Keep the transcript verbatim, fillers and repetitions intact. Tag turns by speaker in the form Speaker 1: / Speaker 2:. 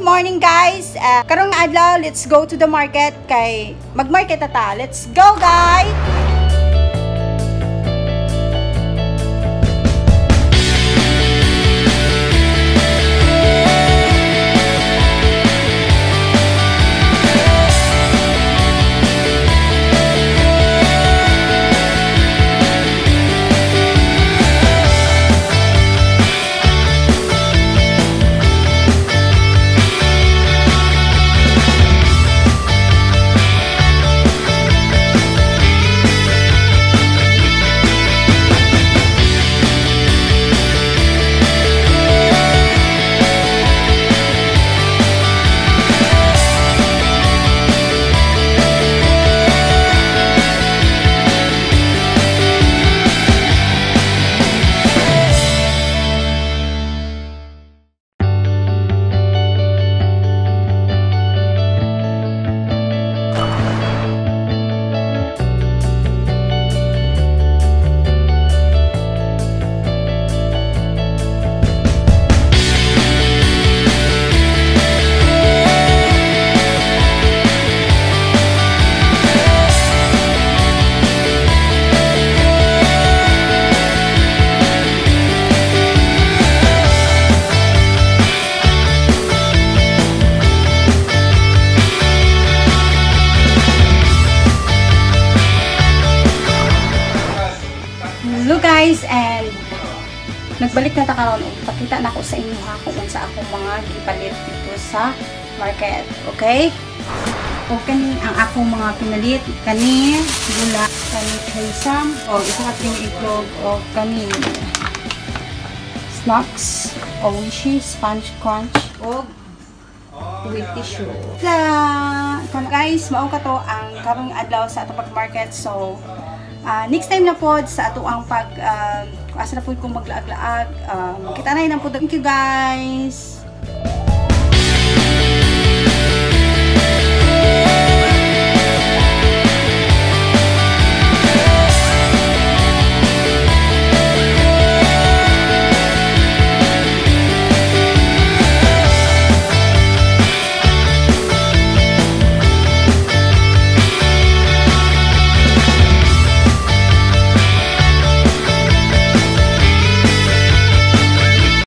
Speaker 1: Good morning guys! Uh, karong adlaw, let's go to the market kay mag-market ata. Let's go guys! Guys, and nagbalik na ta karon og pakita na ko sa inyo ha kung unsa akong mga gipalit dito sa market, okay? O kani ang akong mga pinalit kani gula, kani kaisam o isa ka ting itlog o kani snacks o wishy sponge crunch o with tissue. La, guys, mao ka to ang karong adlaw sa atong market. So Uh, next time na po sa ato ang pag uh, asa na po kung maglaag-laag uh, makita na yun ang po. Thank you guys.